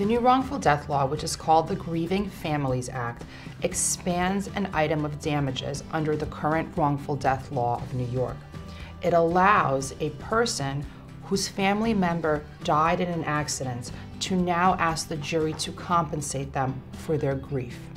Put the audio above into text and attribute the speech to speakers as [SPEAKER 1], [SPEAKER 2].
[SPEAKER 1] The new wrongful death law, which is called the Grieving Families Act, expands an item of damages under the current wrongful death law of New York. It allows a person whose family member died in an accident to now ask the jury to compensate them for their grief.